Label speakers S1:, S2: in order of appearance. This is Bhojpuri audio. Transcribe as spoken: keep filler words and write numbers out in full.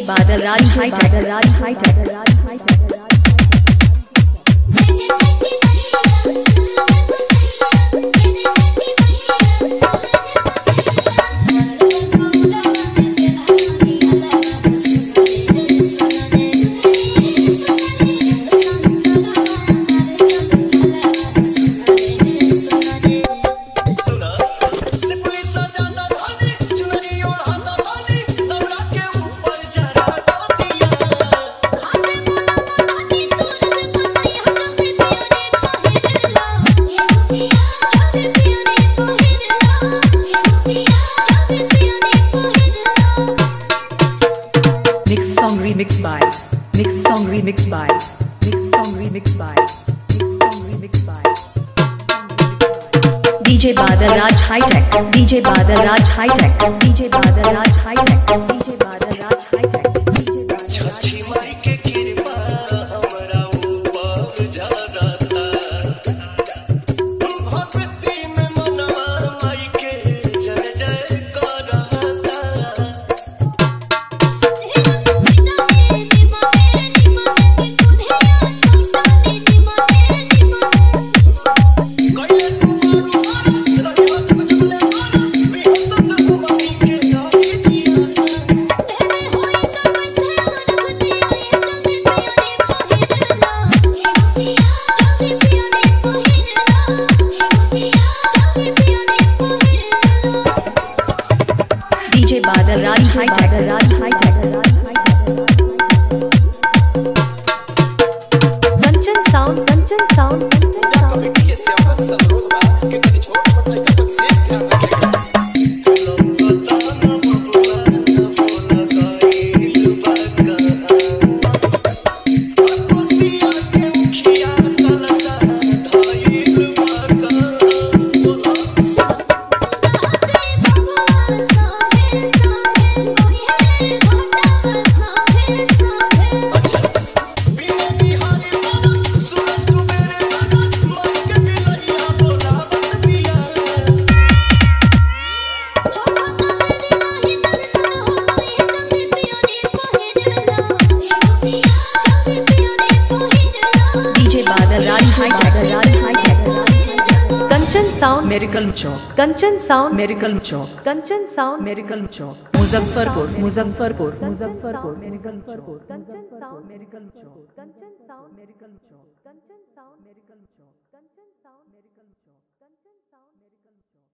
S1: Badal Raj high Badal Raj high Badal Raj high Remix by Mix song remix by Mix song remix by Mix song remix by D J Badal Raj High Tech D J Badal Raj High Tech D J Badal Raj High Tech D J Badal Raj High Tech
S2: छठी माई के कृपा हमरा ऊपर जरता भक्ति में मनवा माई के जय जय करता
S1: D J Badal Raj High Tech Raj High Tech Kanchan sound Kanchan sound
S2: puja committee के सेवक अनुरोध बा कि तनी छोट छोट लड़का पर विशेष ध्यान रखेगा Kanchan sound Miracle Chowk Kanchan sound Miracle Chowk Kanchan sound Miracle Chowk Muzaffarpur Muzaffarpur Muzaffarpur Miracle Chowk Kanchan sound Miracle Chowk Kanchan sound Miracle Chowk Kanchan sound Miracle Chowk